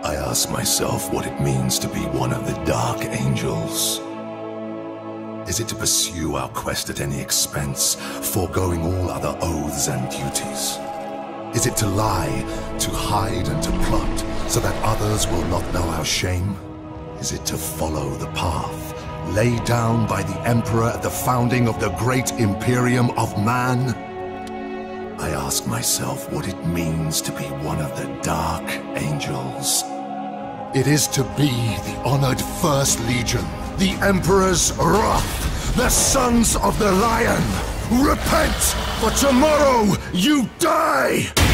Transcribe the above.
I ask myself what it means to be one of the Dark Angels. Is it to pursue our quest at any expense, foregoing all other oaths and duties? Is it to lie, to hide and to plot, so that others will not know our shame? Is it to follow the path laid down by the Emperor at the founding of the great Imperium of Man? I ask myself what it means to be one of the Dark Angels. It is to be the honored First Legion, the Emperor's wrath, the Sons of the Lion. Repent, for tomorrow you die!